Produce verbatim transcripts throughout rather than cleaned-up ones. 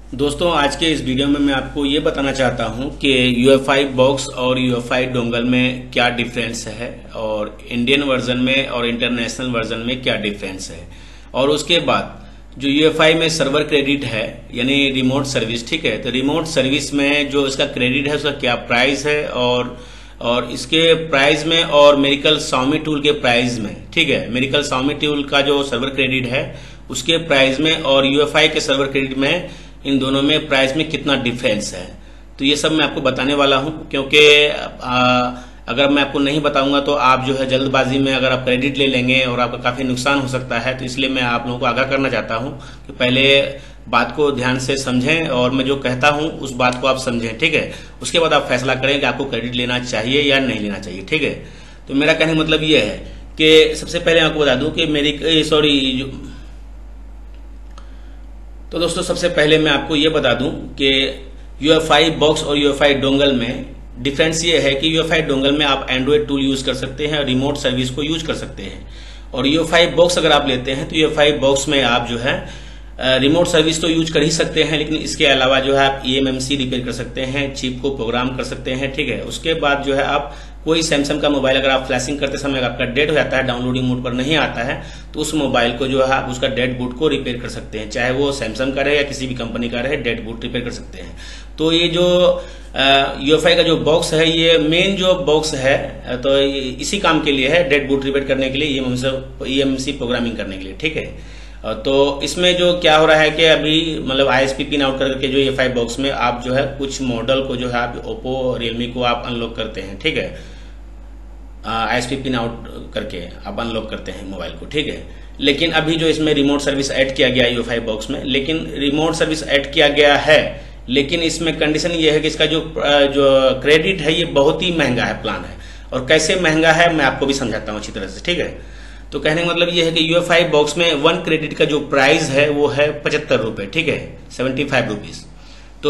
दोस्तों आज के इस वीडियो में मैं आपको ये बताना चाहता हूँ कि यूएफआई बॉक्स और यूएफआई डोंगल में क्या डिफरेंस है और इंडियन वर्जन में और इंटरनेशनल वर्जन में क्या डिफरेंस है। और उसके बाद जो यूएफआई में सर्वर क्रेडिट है यानी रिमोट सर्विस, ठीक है, तो रिमोट सर्विस में जो इसका क्रेडिट है उसका क्या प्राइस है और और इसके प्राइस में और मेरिकल xiaomi टूल के प्राइस में, ठीक है, मेरिकल xiaomi टूल का जो सर्वर क्रेडिट है उसके प्राइस में और यूएफआई के सर्वर क्रेडिट में, इन दोनों में प्राइस में कितना डिफरेंस है। तो ये सब मैं आपको बताने वाला हूं, क्योंकि अगर मैं आपको नहीं बताऊंगा तो आप जो है जल्दबाजी में अगर आप क्रेडिट ले लेंगे और आपका काफी नुकसान हो सकता है। तो इसलिए मैं आप लोगों को आगाह करना चाहता हूं कि पहले बात को ध्यान से समझें और मैं जो कहता हूं उस बात को आप समझें, ठीक है। उसके बाद आप फैसला करें कि आपको क्रेडिट लेना चाहिए या नहीं लेना चाहिए, ठीक है। तो मेरा कहने का मतलब ये है कि सबसे पहले आपको बता दूं कि मेरी सॉरी तो दोस्तों सबसे पहले मैं आपको ये बता दूं कि यूएफआई बॉक्स और यूएफआई डोंगल में डिफरेंस ये है कि यूएफआई डोंगल में आप एंड्रॉइड टूल यूज कर सकते हैं और रिमोट सर्विस को यूज कर सकते हैं। और यूएफआई बॉक्स अगर आप लेते हैं तो यूएफआई बॉक्स में आप जो है रिमोट सर्विस तो यूज कर ही सकते हैं, लेकिन इसके अलावा जो है आप ईएमएमसी रिपेयर कर सकते हैं, चिप को प्रोग्राम कर सकते हैं, ठीक है। उसके बाद जो है आप कोई सैमसंग का मोबाइल अगर आप फ्लैशिंग करते समय आपका डेड हो जाता है, डाउनलोडिंग मोड पर नहीं आता है, तो उस मोबाइल को जो है आप उसका डेड बूट को रिपेयर कर सकते हैं, चाहे वो सैमसंग का रहे या किसी भी कंपनी का रहे, डेड बूट रिपेयर कर सकते हैं। तो ये जो यूएफआई का जो बॉक्स है, ये मेन जो बॉक्स है तो इसी काम के लिए है, डेड बूट रिपेयर करने के लिए, ईएमएमसी प्रोग्रामिंग करने के लिए, ठीक है। तो इसमें जो क्या हो रहा है कि अभी मतलब आईएसपी पिन आउट करके जो यूएफआई बॉक्स में आप जो है कुछ मॉडल को जो है आप ओप्पो रियलमी को आप अनलॉक करते हैं, ठीक है, आईएसपी पिन आउट करके आप अनलॉक करते हैं मोबाइल को, ठीक है। लेकिन अभी जो इसमें रिमोट सर्विस ऐड किया गया है यूएफआई बॉक्स में, लेकिन रिमोट सर्विस ऐड किया गया है, लेकिन इसमें कंडीशन ये है कि इसका जो जो क्रेडिट है ये बहुत ही महंगा है प्लान है। और कैसे महंगा है मैं आपको भी समझाता हूँ अच्छी तरह से, ठीक है। तो कहने का मतलब ये है कि यूएफआई बॉक्स में वन क्रेडिट का जो प्राइस है वो है पचहत्तर रुपए, ठीक है, सेवेंटी फाइव रुपीज। तो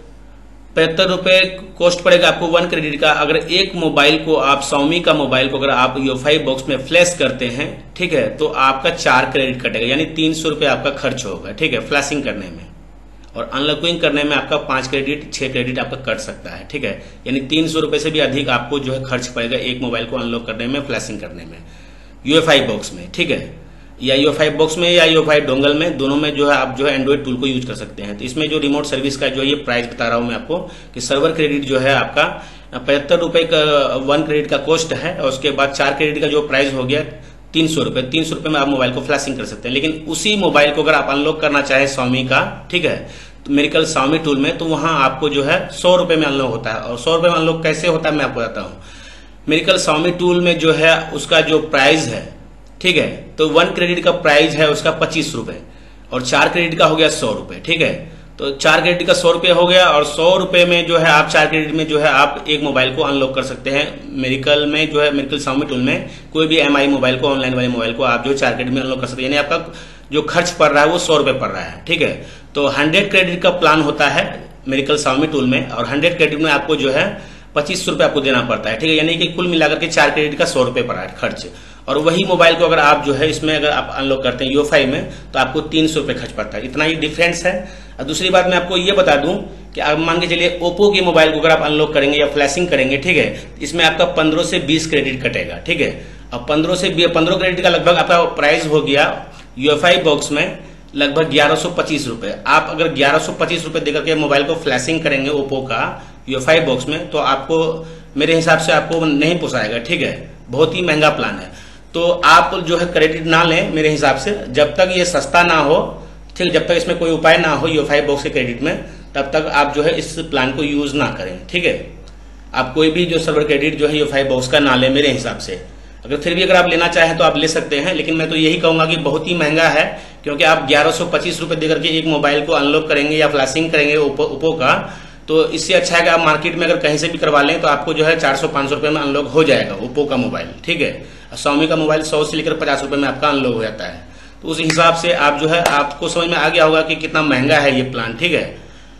पचहत्तर रुपए कॉस्ट पड़ेगा आपको वन क्रेडिट का। अगर एक मोबाइल को आप xiaomi का मोबाइल को अगर आप यूएफआई बॉक्स में फ्लैश करते हैं, ठीक है, तो आपका चार क्रेडिट कटेगा, यानी तीन सौ रुपए आपका खर्च होगा, ठीक है, फ्लैशिंग करने में। और अनलॉकिंग करने में आपका पांच क्रेडिट छह क्रेडिट आपका कट सकता है, ठीक है, यानी तीन सौ रुपए से भी अधिक आपको जो है खर्च पड़ेगा एक मोबाइल को अनलॉक करने में, फ्लैशिंग करने में यूएफआई बॉक्स में, ठीक है, या यूएफआई बॉक्स में या यूएफआई डोंगल में, दोनों में जो है आप जो है एंड्रॉइड टूल को यूज कर सकते हैं। तो इसमें जो रिमोट सर्विस का जो ये प्राइस बता रहा हूं मैं आपको कि सर्वर क्रेडिट जो है आपका पचहत्तर रुपए का वन क्रेडिट का कॉस्ट है, और उसके बाद चार क्रेडिट का जो प्राइस हो गया तीन सौ रुपए तीन सौ रुपए में आप मोबाइल को फ्लैशिंग कर सकते हैं। लेकिन उसी मोबाइल को अगर आप अनलॉक करना चाहे xiaomi का, ठीक है, तो मेरिकल xiaomi टूल में, तो वहां आपको जो है सौ रुपए में अनलॉक होता है। और सौ रुपए में अनलॉक कैसे होता है मैं आपको बताता हूँ। मेरिकल xiaomi टूल में जो है उसका जो प्राइस है, ठीक है, तो वन क्रेडिट का प्राइस है उसका पच्चीस रुपए और चार क्रेडिट का हो गया सौ रुपए, ठीक है। तो चार क्रेडिट का सौ रुपए हो गया और सौ रुपए में जो है आप चार क्रेडिट में जो है आप एक मोबाइल को अनलॉक कर सकते हैं। मेरिकल में जो है मेरिकल xiaomi टूल में कोई भी एमआई मोबाइल को, ऑनलाइन वाले मोबाइल को आप जो चार क्रेडिट में अनलॉक कर सकते हैं, यानी आपका जो खर्च पड़ रहा है वो सौ रुपए पड़ रहा है, ठीक है। तो हंड्रेड क्रेडिट का प्लान होता है मेरिकल xiaomi टूल में, और हंड्रेड क्रेडिट में आपको जो है पच्चीस रुपए आपको देना पड़ता है, ठीक है, यानी कि कुल मिलाकर के चार क्रेडिट का सौ रुपए पड़ा है खर्च। और वही मोबाइल को अगर आप जो है इसमें अगर आप अनलॉक करते हैं यूएफआई में, तो आपको तीन सौ रुपए खर्च पड़ता है। इतना ही डिफरेंस है। और दूसरी बात मैं आपको ये बता दूं कि आप मान के चलिए ओप्पो के मोबाइल को अगर आप अनलॉक करेंगे या फ्लैशिंग करेंगे, ठीक है, इसमें आपका पंद्रह से बीस क्रेडिट कटेगा, ठीक है। और पंद्रह से पंद्रह क्रेडिट का लगभग आपका प्राइस हो गया यूएफआई बॉक्स में लगभग ग्यारह सौ पच्चीस रुपए। आप अगर ग्यारह सौ पच्चीस रुपए देकर के मोबाइल को फ्लैशिंग करेंगे ओप्पो का यूएफआई बॉक्स में, तो आपको मेरे हिसाब से आपको नहीं पोसाएगा, ठीक है, बहुत ही महंगा प्लान है। तो आप जो है क्रेडिट ना लें मेरे हिसाब से, जब तक ये सस्ता ना हो, ठीक, जब तक इसमें कोई उपाय ना हो यूएफआई बॉक्स के क्रेडिट में, तब तक आप जो है इस प्लान को यूज ना करें, ठीक है। आप कोई भी जो सर्वर क्रेडिट जो है यूएफआई बॉक्स का ना लें मेरे हिसाब से। अगर फिर भी अगर आप लेना चाहें तो आप ले सकते हैं, लेकिन मैं तो यही कहूंगा कि बहुत ही महंगा है, क्योंकि आप ग्यारह सौ पच्चीस रुपए देकर के एक मोबाइल को अनलॉक करेंगे या फ्लैशिंग करेंगे ओप्पो ओप्पो का, तो इससे अच्छा है कि आप मार्केट में अगर कहीं से भी करवा लें तो आपको जो है चार सौ पांच सौ रुपए में अनलॉक हो जाएगा ओप्पो का मोबाइल, ठीक है। xiaomi का मोबाइल सौ से लेकर पचास रुपए में आपका अनलॉक हो जाता है। तो उस हिसाब से आप जो है आपको समझ में आ गया होगा कि कितना महंगा है ये प्लान, ठीक है।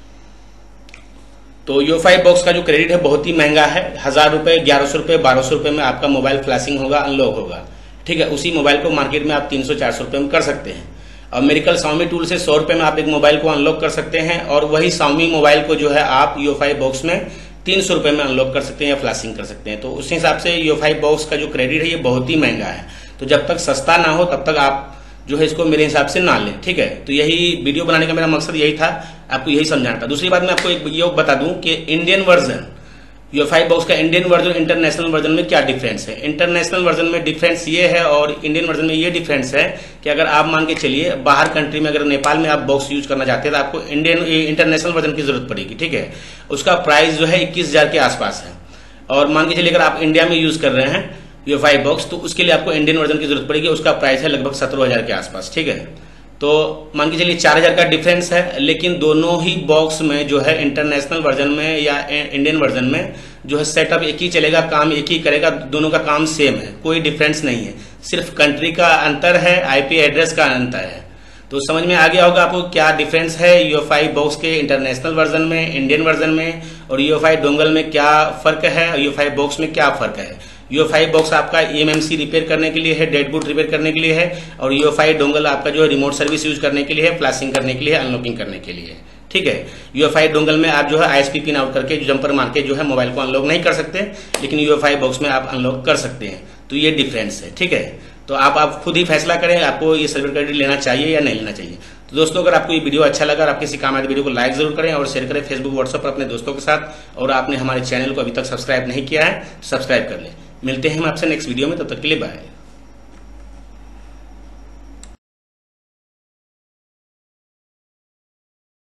तो यूएफआई बॉक्स का जो क्रेडिट है बहुत ही महंगा है, हजार रुपए, ग्यारह सौ रुपए, बारह सौ रुपए में आपका मोबाइल फ्लैशिंग होगा, अनलॉक होगा, ठीक है। उसी मोबाइल को मार्केट में आप तीन सौ चार सौ रुपए में कर सकते हैं। और मेरिकल xiaomi टूल से सौ रुपए में आप एक मोबाइल को अनलॉक कर सकते हैं और वही xiaomi मोबाइल को जो है आप यू एफ आई बॉक्स में तीन सौ रुपए में अनलॉक कर सकते हैं या फ्लैशिंग कर सकते हैं। तो उस हिसाब से यू एफ आई बॉक्स का जो क्रेडिट है ये बहुत ही महंगा है। तो जब तक सस्ता ना हो तब तक आप जो है इसको मेरे हिसाब से ना लें, ठीक है। तो यही वीडियो बनाने का मेरा मकसद यही था, आपको यही समझाना था। दूसरी बात मैं आपको एक ये बता दूं कि Indian version U F I box का इंडियन वर्जन इंटरनेशनल वर्जन में क्या डिफरेंस है। इंटरनेशनल वर्जन में डिफरेंस ये है और इंडियन वर्जन में ये डिफरेंस है कि अगर आप मान के चलिए बाहर कंट्री में अगर नेपाल में आप बॉक्स यूज करना चाहते हैं तो आपको इंडियन इंटरनेशनल वर्जन की जरूरत पड़ेगी, ठीक है। उसका प्राइस जो है इक्कीस हजार के आसपास है। और मान के चलिए अगर आप इंडिया में यूज कर रहे हैं यू एफ आई बॉक्स तो उसके लिए आपको इंडियन वर्जन की जरूरत पड़ेगी, उसका प्राइस है लगभग सत्रह हजार के आसपास, ठीक है। तो मान के चलिए चार हजार का डिफरेंस है, लेकिन दोनों ही बॉक्स में जो है इंटरनेशनल वर्जन में या इंडियन वर्जन में जो है सेटअप एक ही चलेगा, काम एक ही करेगा, दोनों का काम सेम है, कोई डिफरेंस नहीं है। सिर्फ कंट्री का अंतर है, आईपी एड्रेस का अंतर है। तो समझ में आ गया होगा आपको क्या डिफरेंस है यू एफ आई बॉक्स के इंटरनेशनल वर्जन में, इंडियन वर्जन में, और यू एफ आई डोंगल में क्या फर्क है और यू एफ आई बॉक्स में क्या फर्क है। यू एफ आई बॉक्स आपका E M M C repair करने के लिए है, डेड बूट रिपेयर करने के लिए है, और यू एफ आई डोंगल आपका जो है रिमोट सर्विस यूज करने के लिए है, फ्लैशिंग करने के लिए, अनलॉकिंग करने के लिए, ठीक है। यू एफ आई डोंगल में आप जो है I S P pin out करके जंपर मार के जो है मोबाइल को अनलॉक नहीं कर सकते, लेकिन यू एफ आई बॉक्स में आप अनलॉक कर सकते हैं। तो ये डिफरेंस है, ठीक है। तो आप आप खुद ही फैसला करें आपको ये सर्विस क्रेडिट लेना चाहिए या नहीं लेना चाहिए। तो दोस्तों अगर आपको ये वीडियो अच्छा लगा और आप किसी काम आए वीडियो को लाइक जरूर करें और शेयर करें फेसबुक व्हाट्सएप पर अपने दोस्तों के साथ। और आपने हमारे चैनल को अभी तक सब्सक्राइब नहीं किया है तो सब्सक्राइब कर लें। मिलते हैं हम आपसे नेक्स्ट वीडियो में, तब तक के लिए बाय।